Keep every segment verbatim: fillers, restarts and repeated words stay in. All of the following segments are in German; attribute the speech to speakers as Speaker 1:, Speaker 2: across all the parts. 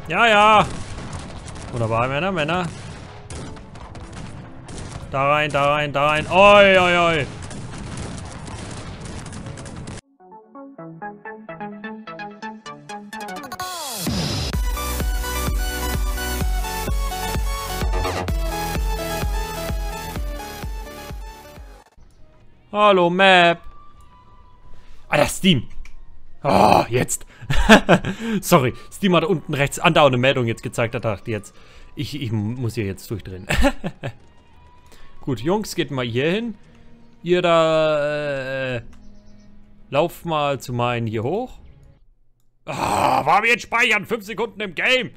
Speaker 1: Ja, ja. Wunderbar, Männer, Männer. Da rein, da rein, da rein. Oi, oi, oi. Hallo, Map. Ah, das Steam. Oh, jetzt. Sorry, Steam hat unten rechts andauernd eine Meldung jetzt gezeigt. Da dachte ich jetzt, ich, ich muss hier jetzt durchdrehen. Gut, Jungs, geht mal hier hin. Ihr da, äh, lauft mal zu meinen hier hoch. Ah, oh, wollen wir jetzt speichern? Fünf Sekunden im Game.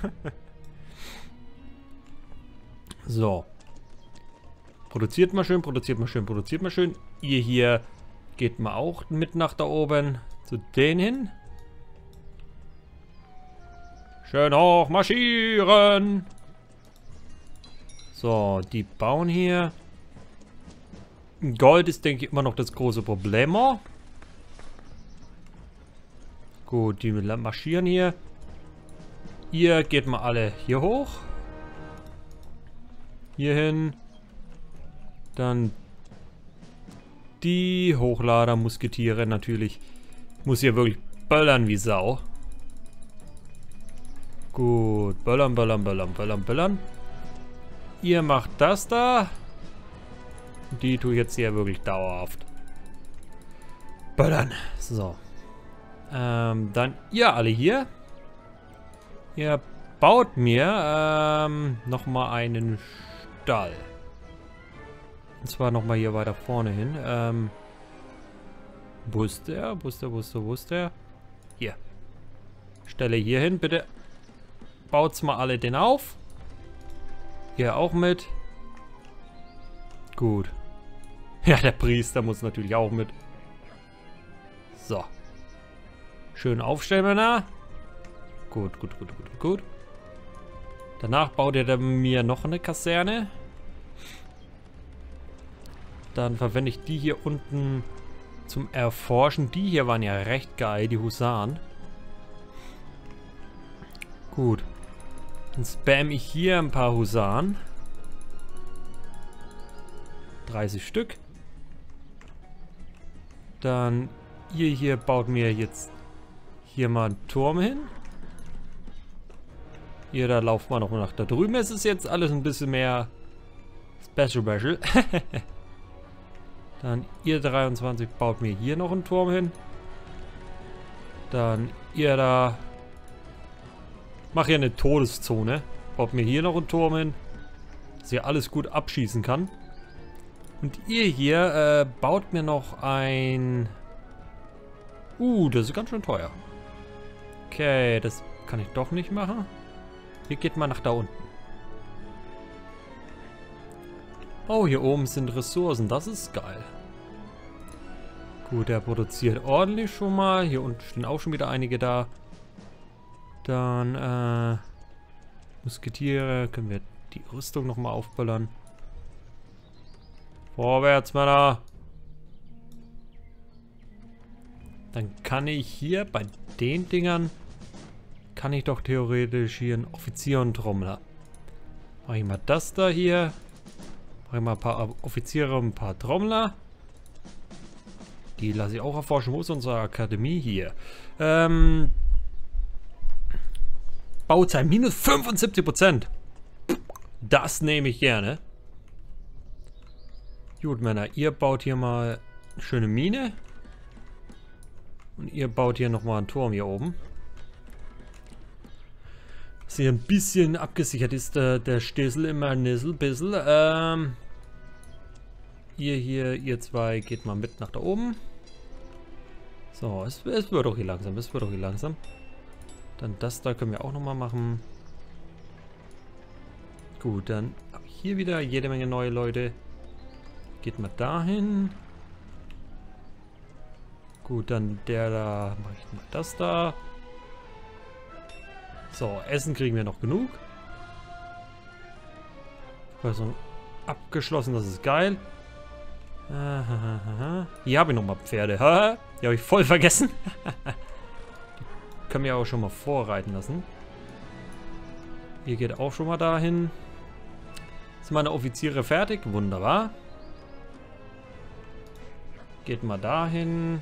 Speaker 1: So. Produziert mal schön, produziert mal schön, produziert mal schön. Ihr hier geht mal auch mit nach da oben zu denen hin. Schön hoch marschieren. So, die bauen hier. Gold ist, denke ich, immer noch das große Problem. Gut, die marschieren hier. Ihr geht mal alle hier hoch. Hier hin. Dann die Hochlader-Musketiere natürlich. Muss hier wirklich böllern wie Sau. Gut, böllern, böllern, böllern, böllern, böllern. Ihr macht das da. Die tue ich jetzt hier wirklich dauerhaft böllern. So. Ähm, dann ihr alle hier. Ihr baut mir ähm, nochmal einen Stall. Und zwar nochmal hier weiter vorne hin. Ähm, wo ist der? Wo ist der? Wo ist der? Wo ist der? Hier. Stelle hier hin, bitte. Baut's mal alle den auf. Hier auch mit. Gut. Ja, der Priester muss natürlich auch mit. So. Schön aufstellen, Männer. Gut, gut, gut, gut, gut. Danach baut er mir noch eine Kaserne. Dann verwende ich die hier unten zum Erforschen. Die hier waren ja recht geil, die Husaren. Gut. Dann spam ich hier ein paar Husaren. dreißig Stück. Dann ihr hier baut mir jetzt hier mal einen Turm hin. Ihr da lauft mal noch nach da drüben. Es ist jetzt alles ein bisschen mehr Special Special. Dann ihr dreiundzwanzig baut mir hier noch einen Turm hin. Dann ihr da macht hier eine Todeszone. Baut mir hier noch einen Turm hin. Dass ihr alles gut abschießen kann. Und ihr hier äh, baut mir noch ein... Uh, das ist ganz schön teuer. Okay, das kann ich doch nicht machen. Hier geht mal nach da unten. Oh, hier oben sind Ressourcen. Das ist geil. Gut, er produziert ordentlich schon mal. Hier unten stehen auch schon wieder einige da. Dann, äh... Musketiere. Können wir die Rüstung nochmal aufböllern. Vorwärts, Männer. Dann kann ich hier bei den Dingern... Kann ich doch theoretisch hier einen Offizier und Trommler. Mache ich mal das da hier. Mache ich mal ein paar Offiziere und ein paar Trommler. Die lasse ich auch erforschen. Wo ist unsere Akademie hier? Ähm... Bauzeit minus fünfundsiebzig Prozent. Das nehme ich gerne. Gut, Männer. Ihr baut hier mal eine schöne Mine. Und ihr baut hier nochmal einen Turm hier oben. Dass hier ein bisschen abgesichert ist, äh, der Stissel immer Nissel, bissel. Ähm, ihr hier, ihr zwei, geht mal mit nach da oben. So, es, es wird doch hier langsam, es wird doch hier langsam. Dann das da können wir auch nochmal machen. Gut, dann habe ich hier wieder jede Menge neue Leute. Geht mal dahin. Gut, dann der da, mache ich mal das da. So, Essen kriegen wir noch genug. Also abgeschlossen, das ist geil. Hier habe ich nochmal Pferde. Die habe ich voll vergessen. Die können wir auch schon mal vorreiten lassen. Ihr geht auch schon mal dahin. Sind meine Offiziere fertig? Wunderbar. Geht mal dahin.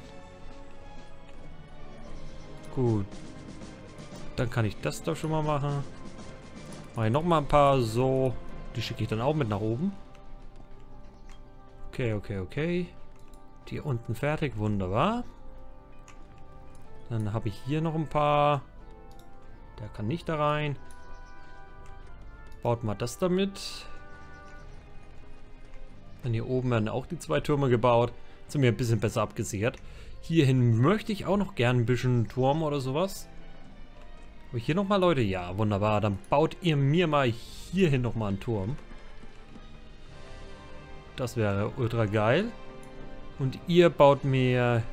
Speaker 1: Gut. Dann kann ich das da schon mal machen. Mache ich noch mal ein paar so. Die schicke ich dann auch mit nach oben. Okay, okay, okay. Die unten fertig. Wunderbar. Dann habe ich hier noch ein paar. Der kann nicht da rein. Baut mal das damit. Dann hier oben werden auch die zwei Türme gebaut. Sind mir ein bisschen besser abgesichert. Hierhin möchte ich auch noch gern ein bisschen Turm oder sowas. Habe ich hier nochmal Leute? Ja, wunderbar. Dann baut ihr mir mal hierhin nochmal einen Turm. Das wäre ultra geil. Und ihr baut mir...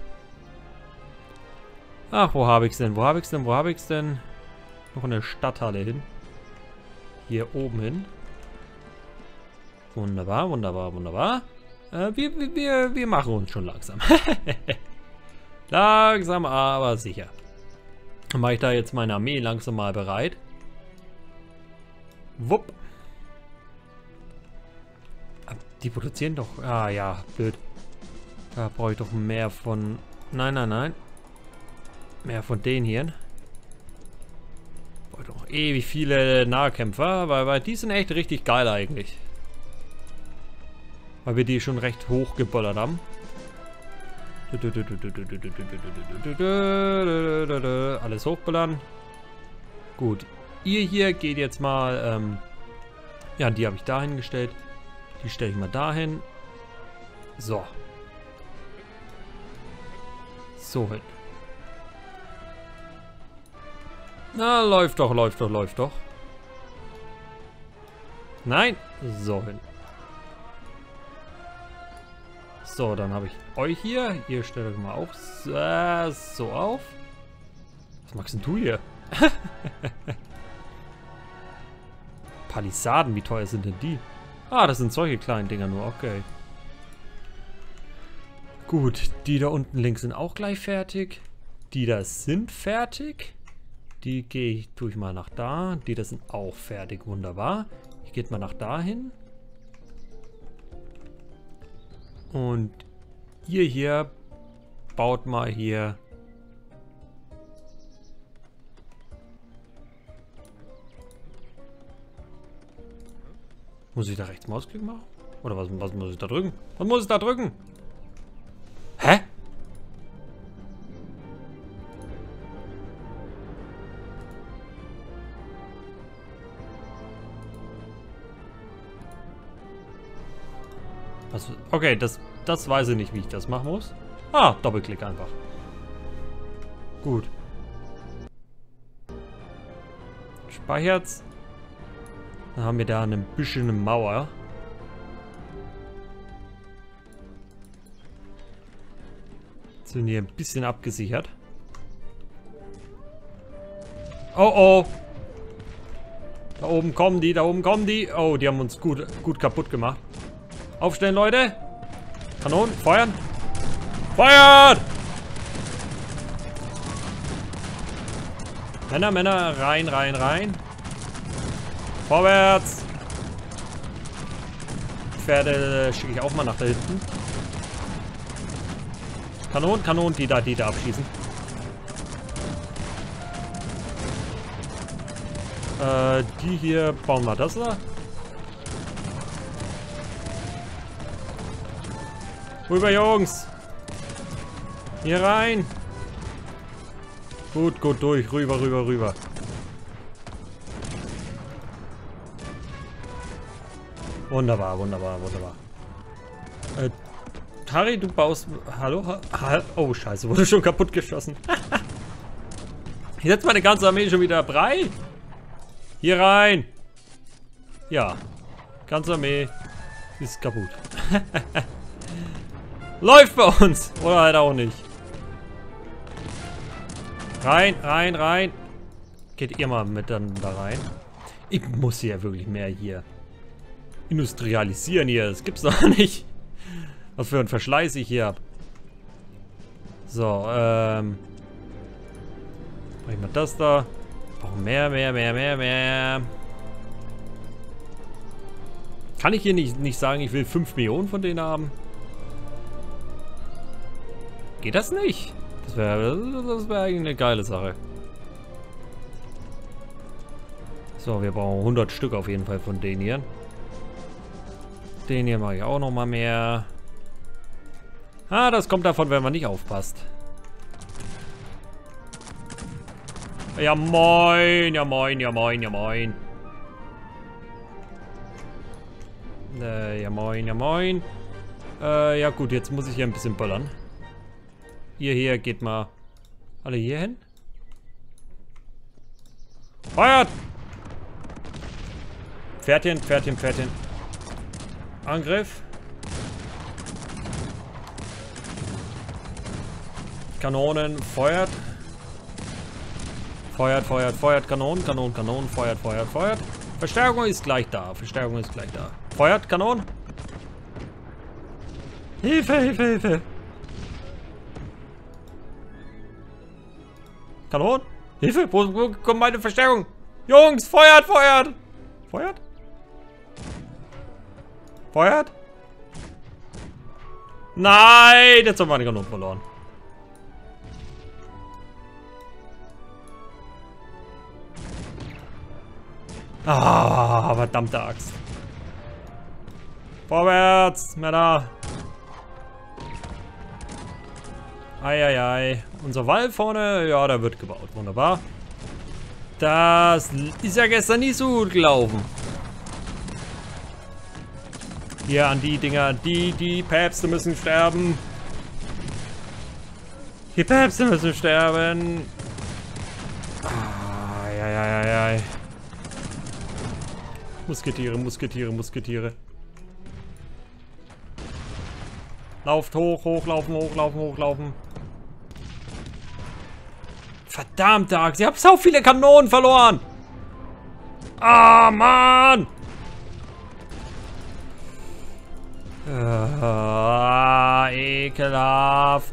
Speaker 1: Ach, wo habe ich es denn? Wo habe ich es denn? Wo habe ich es denn? Noch eine Stadthalle hin. Hier oben hin. Wunderbar, wunderbar, wunderbar. Äh, wir, wir, wir machen uns schon langsam. Langsam, aber sicher. Dann mache ich da jetzt meine Armee langsam mal bereit. Wupp. Die produzieren doch... Ah ja, blöd. Da brauche ich doch mehr von... Nein, nein, nein. Mehr von denen hier. Brauche ich doch ewig viele Nahkämpfer, weil, weil die sind echt richtig geil eigentlich. Weil wir die schon recht hoch geballert haben. Alles hochballern. Gut. Ihr hier geht jetzt mal... Ähm, ja, die habe ich dahin gestellt. Die stelle ich mal dahin. So. So hin. Na, läuft doch, läuft doch, läuft doch. Nein. So hin. So, dann habe ich euch hier. Ihr stellt euch mal auch äh, so auf. Was machst denn du hier? Palisaden, wie teuer sind denn die? Ah, das sind solche kleinen Dinger nur, okay. Gut, die da unten links sind auch gleich fertig. Die da sind fertig. Die gehe ich, tue ich mal nach da. Die da sind auch fertig, wunderbar. Ich gehe mal nach da hin. Und ihr hier baut mal hier. Muss ich da rechts Mausklick machen? Oder was, was muss ich da drücken? Was muss ich da drücken? Hä? Was, okay, das, das weiß ich nicht, wie ich das machen muss. Ah, Doppelklick einfach. Gut. Speichert's. Dann haben wir da ein bisschen eine Mauer. Jetzt sind hier ein bisschen abgesichert. Oh oh. Da oben kommen die, da oben kommen die. Oh, die haben uns gut, gut kaputt gemacht. Aufstellen, Leute. Kanonen, feuern. Feuern! Männer, Männer, rein, rein, rein. Vorwärts. Pferde schicke ich auch mal nach da hinten. Kanonen, Kanonen, die da, die da abschießen. Äh, die hier bauen wir das da. Rüber, Jungs. Hier rein. Gut, gut durch. Rüber, rüber, rüber. Wunderbar, wunderbar, wunderbar. Äh, Tari, du baust... Hallo? Ha oh, scheiße. Wurde schon kaputt geschossen. Jetzt meine ganze Armee schon wieder brei. Hier rein. Ja. Ganze Armee ist kaputt. Läuft bei uns. Oder halt auch nicht. Rein, rein, rein. Geht ihr mal mit dann da rein. Ich muss hier wirklich mehr hier industrialisieren hier. Das gibt's doch nicht. Was für ein Verschleiß ich hier habe. So, ähm. Mach ich mal das da. Brauchen mehr, mehr, mehr, mehr, mehr. Kann ich hier nicht, nicht sagen, ich will fünf Millionen von denen haben? Geht das nicht? Das wäre das wär eigentlich eine geile Sache. So, wir brauchen hundert Stück auf jeden Fall von denen hier. Den hier mache ich auch noch mal mehr. Ah, das kommt davon, wenn man nicht aufpasst. Ja moin, ja moin, ja moin, ja moin. Äh, ja moin, ja moin. Äh, ja gut, jetzt muss ich hier ein bisschen böllern. Ihr hier geht mal alle hier hin. Feuert! Pferdchen, Pferdchen, Pferdchen. Angriff. Kanonen, feuert. Feuert, feuert, feuert, Kanonen, Kanonen, Kanonen, feuert, feuert, feuert. Verstärkung ist gleich da, Verstärkung ist gleich da. Feuert, Kanonen. Hilfe, Hilfe, Hilfe. Kanonen? Hilfe, wo, wo kommt meine Verstärkung? Jungs, feuert, feuert. Feuert? Feuert? Nein, jetzt haben wir meine Kanonen verloren. Ah, verdammte Axt. Vorwärts, Männer. Eieiei. Unser Wall vorne, ja, da wird gebaut. Wunderbar. Das ist ja gestern nicht so gut gelaufen. Hier an die Dinger. Die, die Päpste müssen sterben. Die Päpste müssen sterben. Eieiei. Musketiere, Musketiere, Musketiere. Lauft hoch, hochlaufen, hochlaufen, hochlaufen. Verdammte Axt, ich hab so viele Kanonen verloren. Ah, Mann. Ah, ekelhaft.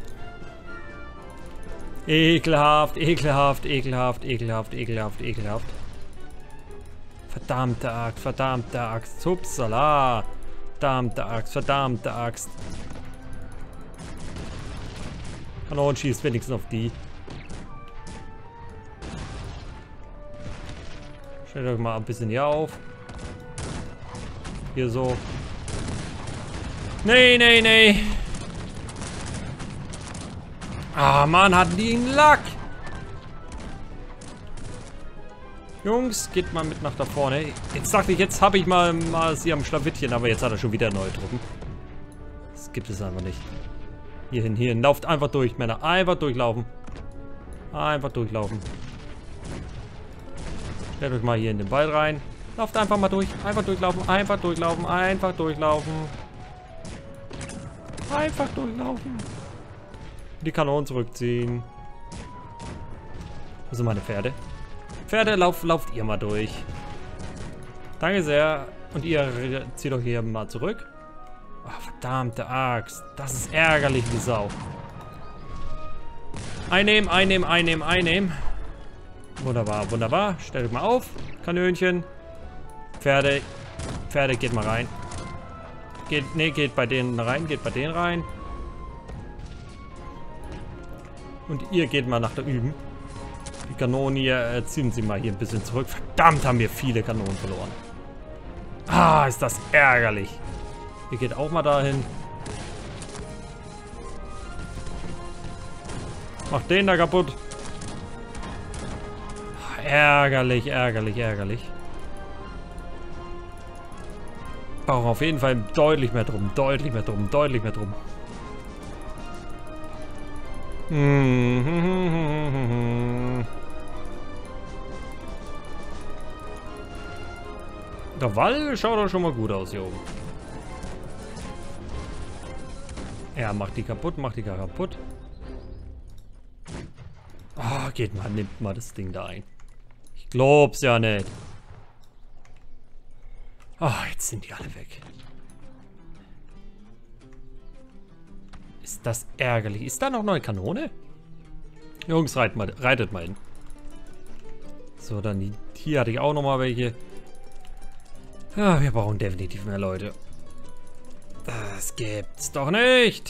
Speaker 1: Ekelhaft, ekelhaft, ekelhaft, ekelhaft, ekelhaft, ekelhaft. Verdammte Axt, verdammte Axt. Upsala. Verdammte Axt, verdammte Axt. Kanonen schießt wenigstens auf die. Stellt euch mal ein bisschen hier auf. Hier so. Nee, nee, nee. Ah, Mann, hatten die einen Lack. Jungs, geht mal mit nach da vorne. Jetzt dachte ich, jetzt habe ich mal, mal sie am Schlawittchen, aber jetzt hat er schon wieder neue Truppen. Das gibt es einfach nicht. Hierhin, hierhin. Lauft einfach durch, Männer. Einfach durchlaufen. Einfach durchlaufen. Stellt euch mal hier in den Wald rein. Lauft einfach mal durch. Einfach durchlaufen. Einfach durchlaufen. Einfach durchlaufen. Einfach durchlaufen. Die Kanonen zurückziehen. Wo sind meine Pferde? Pferde, lauf, lauft ihr mal durch. Danke sehr. Und ihr zieht doch hier mal zurück. Oh, verdammte Axt. Das ist ärgerlich wie Sau. Einnehmen, einnehmen, einnehmen, einnehmen. Wunderbar, wunderbar. Stellt mal auf. Kanönchen. Pferde. Pferde, geht mal rein. Geht, nee, geht bei denen rein, geht bei denen rein. Und ihr geht mal nach da üben. Die Kanonen hier, äh, ziehen sie mal hier ein bisschen zurück. Verdammt, haben wir viele Kanonen verloren. Ah, ist das ärgerlich. Ihr geht auch mal dahin. Macht den da kaputt. Ärgerlich, ärgerlich, ärgerlich. Brauchen auf jeden Fall deutlich mehr drum, deutlich mehr drum, deutlich mehr drum. Der Wall schaut doch schon mal gut aus hier oben. Ja, macht die kaputt, macht die kaputt. Ah, oh, geht mal, nimmt mal das Ding da ein. Ich glaub's ja nicht. Ah, oh, jetzt sind die alle weg. Ist das ärgerlich. Ist da noch eine Kanone? Jungs, reitet mal, reitet mal hin. So, dann die, hier hatte ich auch noch mal welche. Ja, wir brauchen definitiv mehr Leute. Das gibt's doch nicht.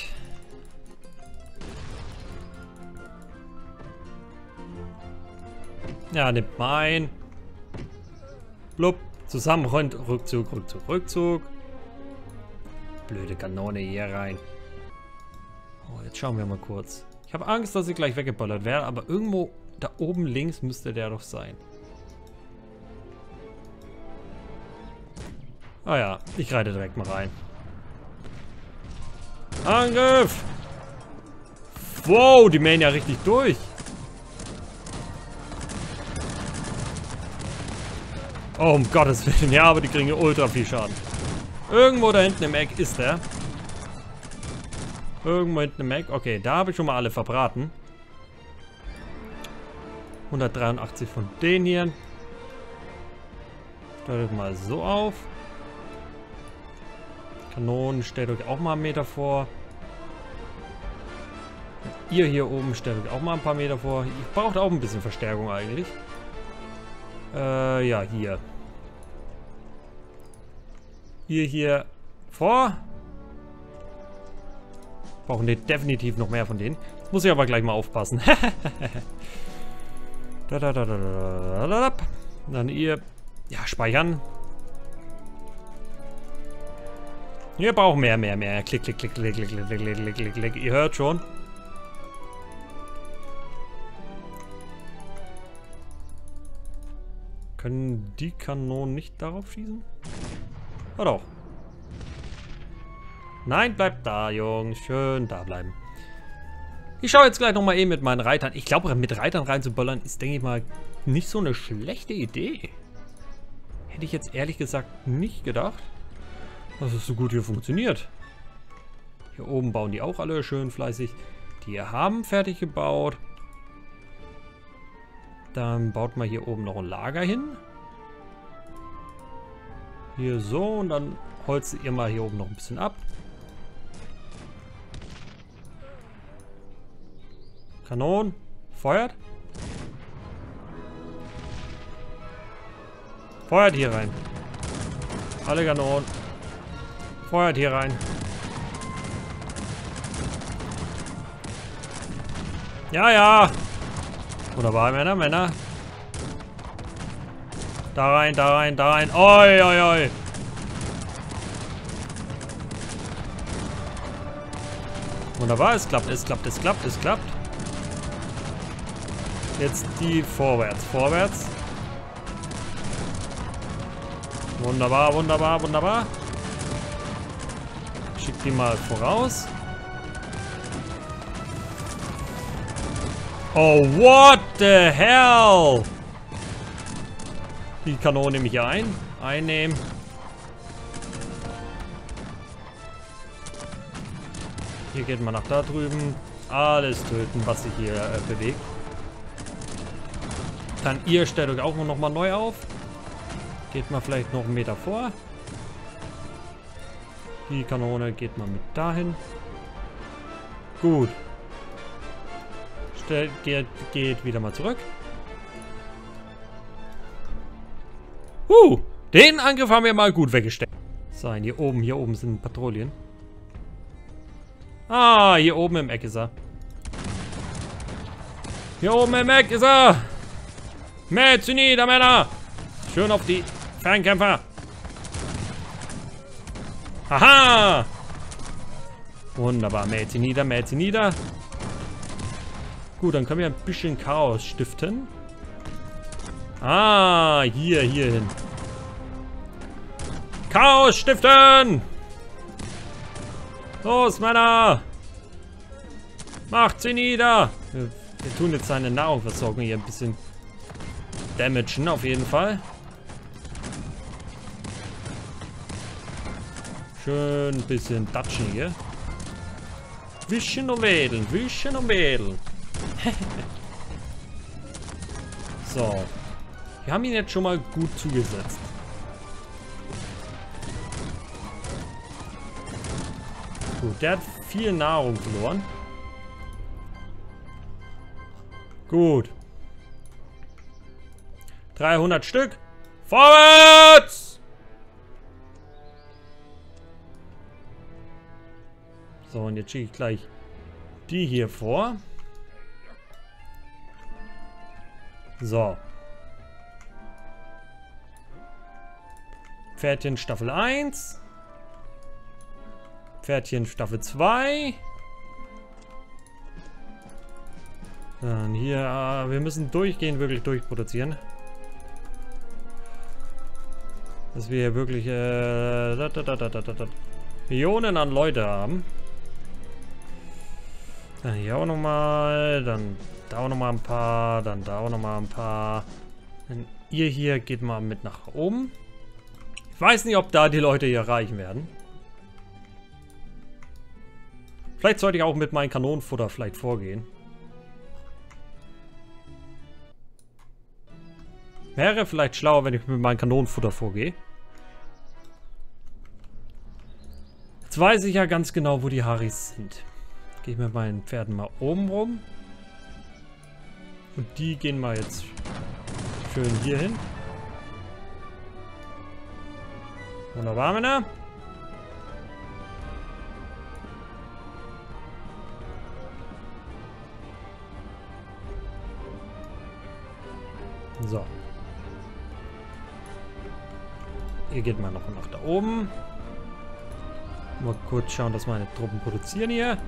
Speaker 1: Ja, nimmt mal ein. Blub. Zusammen, Rückzug, Rückzug, Rückzug. Blöde Kanone hier rein. Oh, jetzt schauen wir mal kurz. Ich habe Angst, dass ich gleich weggeballert werde, aber irgendwo da oben links müsste der doch sein. Ah ja, ich reite direkt mal rein. Angriff! Wow, die mähen ja richtig durch. Oh, um Gottes Willen. Ja, aber die kriegen ja ultra viel Schaden. Irgendwo da hinten im Eck ist der. Irgendwo hinten im Eck. Okay, da habe ich schon mal alle verbraten. hundertdreiundachtzig von denen hier. Stellt euch mal so auf. Kanonen stellt euch auch mal einen Meter vor. Ihr hier oben stellt euch auch mal ein paar Meter vor. Ihr braucht auch ein bisschen Verstärkung eigentlich. Äh, ja, hier. Hier, hier vor. Brauchen wir definitiv noch mehr von denen. Jetzt muss ich aber gleich mal aufpassen. da, da, da, da, da, da, da. Dann ihr. Ja, speichern. Wir brauchen mehr, mehr, mehr. Klick, klick, klick, klick, klick, klick, klick, klick, klick, klick. Ihr hört schon. Können die Kanonen nicht darauf schießen? Oh doch. Nein, bleibt da, Jungs. Schön da bleiben. Ich schaue jetzt gleich nochmal eben mit meinen Reitern. Ich glaube, mit Reitern reinzuböllern ist, denke ich mal, nicht so eine schlechte Idee. Hätte ich jetzt ehrlich gesagt nicht gedacht, dass es so gut hier funktioniert. Hier oben bauen die auch alle schön fleißig. Die haben fertig gebaut. Dann baut man hier oben noch ein Lager hin. Hier so und dann holzt ihr mal hier oben noch ein bisschen ab. Kanonen. Feuert. Feuert hier rein. Alle Kanonen. Feuert hier rein. Ja, ja. Wunderbar, Männer, Männer. Da rein, da rein, da rein. Oi, oi, oi. Wunderbar, es klappt, es klappt, es klappt, es klappt. Jetzt die vorwärts, vorwärts. Wunderbar, wunderbar, wunderbar. Schick die mal voraus. Oh, what the hell? Die Kanone nehme ich hier ein. Einnehmen. Hier geht man nach da drüben. Alles töten, was sich hier äh, bewegt. Dann ihr stellt euch auch noch mal neu auf. Geht mal vielleicht noch einen Meter vor. Die Kanone geht mal mit dahin. Gut. Stellt, geht, geht wieder mal zurück. Uh, den Angriff haben wir mal gut weggestellt. So, hier oben, hier oben sind Patrouillen. Ah, hier oben im Eck ist er. Hier oben im Eck ist er. Mäht nieder, Männer. Schön auf die Fernkämpfer. Haha. Wunderbar, mäht sie nieder, mäht sie nieder. Gut, dann können wir ein bisschen Chaos stiften. Ah, hier, hier hin. Chaos stiften! Los, Männer! Macht sie nieder! Wir, wir tun jetzt seine Nahrungsversorgung hier ein bisschen damagen, auf jeden Fall. Schön ein bisschen datschen hier. Wischen und wedeln, wischen und wedeln. So. Wir haben ihn jetzt schon mal gut zugesetzt. Gut, der hat viel Nahrung verloren. Gut. dreihundert Stück. Vorwärts! So, und jetzt schicke ich gleich die hier vor. So. Pferdchen Staffel eins. Pferdchen Staffel zwei. Dann hier, äh, wir müssen durchgehend wirklich durchproduzieren. Dass wir hier wirklich äh, da, da, da, da, da, da, Millionen an Leute haben. Dann hier auch nochmal, dann da auch nochmal ein paar, dann da auch nochmal ein paar. Dann ihr hier geht mal mit nach oben. Ich weiß nicht, ob da die Leute hier erreichen werden. Vielleicht sollte ich auch mit meinem Kanonenfutter vielleicht vorgehen. Wäre vielleicht schlauer, wenn ich mit meinem Kanonenfutter vorgehe. Jetzt weiß ich ja ganz genau, wo die Haris sind. Gehe ich mit meinen Pferden mal oben rum. Und die gehen mal jetzt schön hier hin. Wunderbar, Männer. So. Ihr geht mal noch nach da oben. Mal kurz schauen, dass meine Truppen produzieren hier.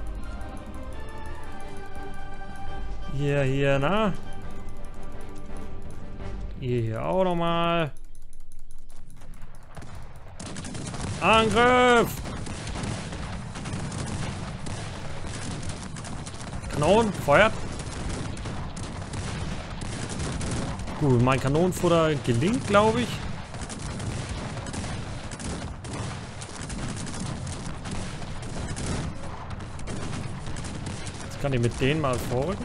Speaker 1: Hier, hier, na. Ihr hier auch nochmal. Angriff! Kanonen, feuert. Gut, mein Kanonenfutter gelingt, glaube ich. Jetzt kann ich mit denen mal vorrücken.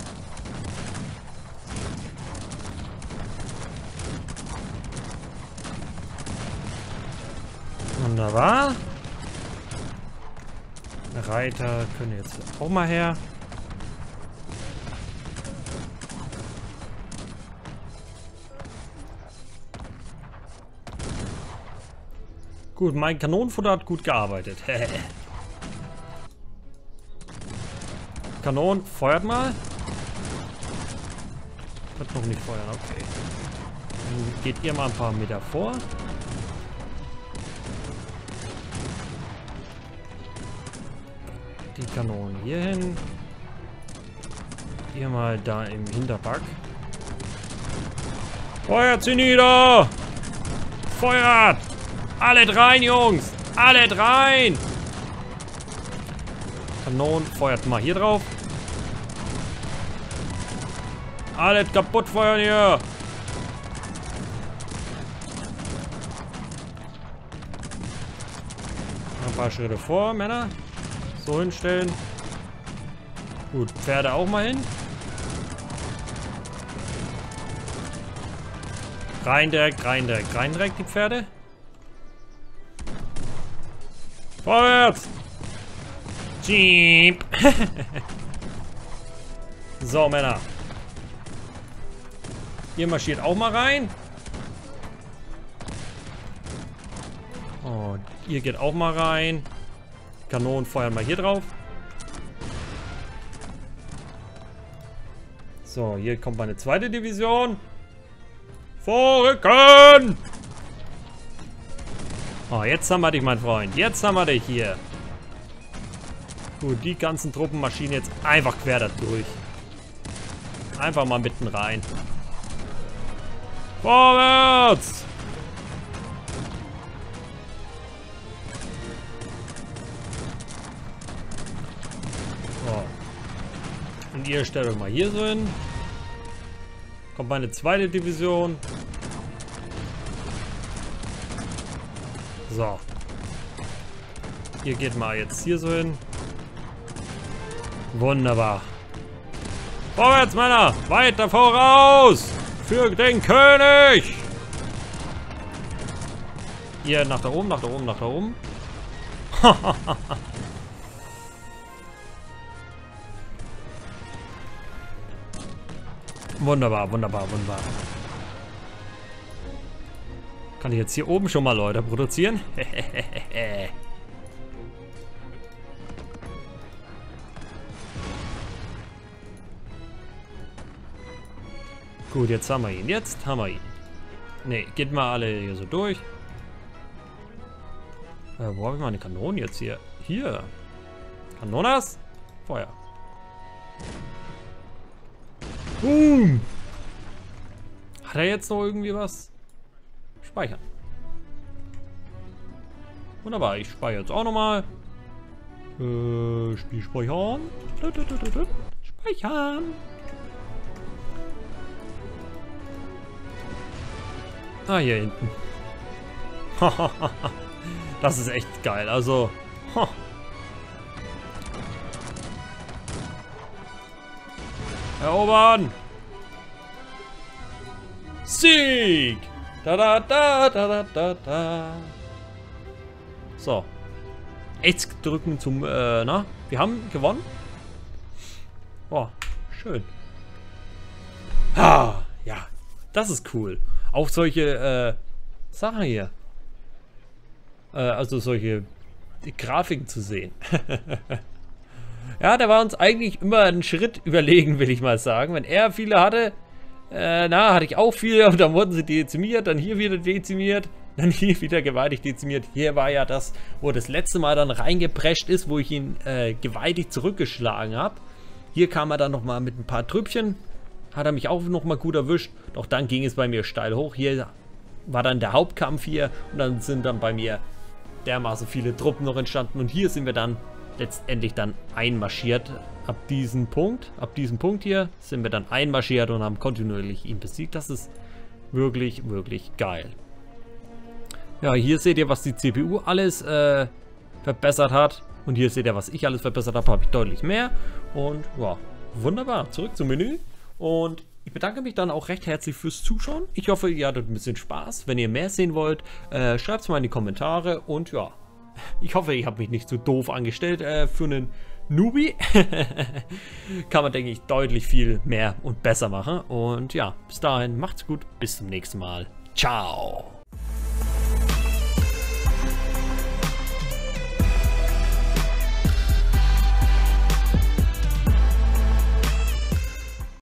Speaker 1: Wunderbar. Reiter können jetzt auch mal her. Gut, mein Kanonenfutter hat gut gearbeitet. Kanon, feuert mal. Wird noch nicht feuern, okay. Dann geht ihr mal ein paar Meter vor. Die Kanonen hier hin. Ihr mal da im Hinterpack. Feuert sie nieder! Feuert! Alle rein, Jungs! Alle rein! Kanonen, feuert mal hier drauf. Alles kaputt feuern hier! Ein paar Schritte vor, Männer. So hinstellen. Gut, Pferde auch mal hin. Rein direkt, rein direkt, rein direkt die Pferde. Vorwärts! Jeep! So, Männer. Ihr marschiert auch mal rein. Oh, ihr geht auch mal rein. Kanonen feuern mal hier drauf. So, hier kommt meine zweite Division. Vorrücken! Oh, jetzt haben wir dich, mein Freund. Jetzt haben wir dich hier. Gut, die ganzen Truppen marschieren jetzt einfach quer da durch. Einfach mal mitten rein. Vorwärts! Und ihr stellt euch mal hier so hin. Kommt meine zweite Division. So. Ihr geht mal jetzt hier so hin. Wunderbar. Vorwärts, Männer! Weiter voraus! Für den König! Ihr nach da oben, nach da oben, nach da oben. Wunderbar, wunderbar, wunderbar. Kann ich jetzt hier oben schon mal Leute produzieren? Gut, jetzt haben wir ihn. Jetzt haben wir ihn. Ne, geht mal alle hier so durch. Äh, wo habe ich meine Kanonen jetzt hier? Hier. Kanonas? Feuer. Boom. Hat er jetzt noch irgendwie was? Speichern. Wunderbar, ich speichere jetzt auch nochmal. Äh, Spiel speichern. Speichern. Ah, hier hinten. Das ist echt geil, also. Erobern! Sieg! Da da da da da da da. So. X drücken zum, äh, na? Wir haben gewonnen. Boah, schön. Ah, ja. Das ist cool. Auch solche, äh, Sachen hier. Äh, also solche Grafiken zu sehen. Ja, der war uns eigentlich immer einen Schritt überlegen, will ich mal sagen. Wenn er viele hatte, äh, na, hatte ich auch viele und dann wurden sie dezimiert, dann hier wieder dezimiert, dann hier wieder gewaltig dezimiert. Hier war ja das, wo das letzte Mal dann reingeprescht ist, wo ich ihn äh, gewaltig zurückgeschlagen habe. Hier kam er dann nochmal mit ein paar Trüppchen, hat er mich auch nochmal gut erwischt, doch dann ging es bei mir steil hoch. Hier war dann der Hauptkampf hier und dann sind dann bei mir dermaßen viele Truppen noch entstanden und hier sind wir dann letztendlich dann einmarschiert. Ab diesem Punkt, ab diesem Punkt hier sind wir dann einmarschiert und haben kontinuierlich ihn besiegt. Das ist wirklich, wirklich geil. Ja, hier seht ihr, was die C P U alles äh, verbessert hat. Und hier seht ihr, was ich alles verbessert habe, habe ich deutlich mehr. Und ja, wunderbar. Zurück zum Menü. Und ich bedanke mich dann auch recht herzlich fürs Zuschauen. Ich hoffe, ihr hattet ein bisschen Spaß. Wenn ihr mehr sehen wollt, äh, schreibt es mal in die Kommentare. Und ja, ich hoffe, ich habe mich nicht so doof angestellt äh, für einen Newbie. Kann man, denke ich, deutlich viel mehr und besser machen. Und ja, bis dahin, macht's gut. Bis zum nächsten Mal. Ciao.